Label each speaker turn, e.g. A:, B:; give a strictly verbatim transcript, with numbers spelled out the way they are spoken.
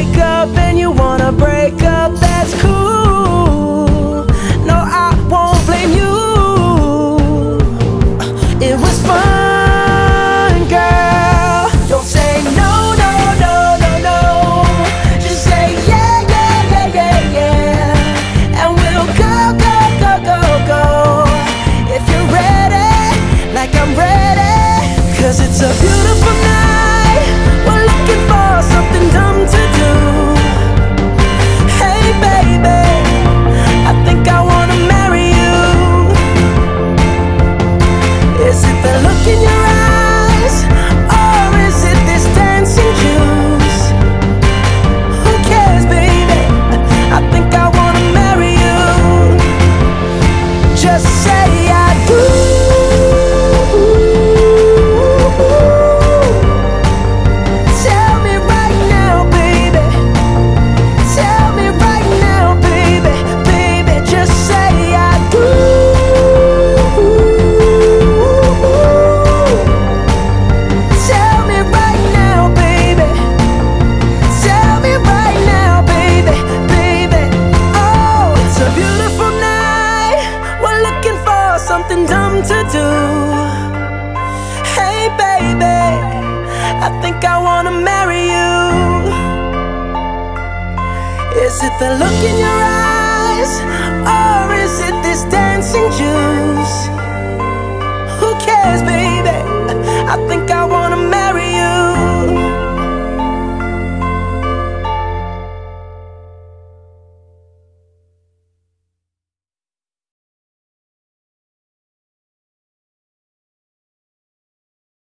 A: wake up and you wanna break up, that's cool. No, I won't blame you. It was fun, girl. Don't say no, no, no, no, no. Just say yeah, yeah, yeah, yeah, yeah. And we'll go, go, go, go, go. If you're ready, like I'm ready. Cause it's a beautiful night. We're looking for something dumb to do. Hey baby, I think I wanna marry you. Is it the look in your eyes, or is it this dancing juice? Who cares, baby? I think I wanna marry you. Just say I do. Tell me right now, baby. Tell me right now, baby. Baby, just say I do. Tell me right now, baby. Tell me right now, baby, baby. Oh, it's a beautiful night. We're looking for something dumb to do. Hey baby, I think I wanna marry you. Is it the look in your eyes, or is it this dancing juice? Who cares, baby? I think I wanna marry you.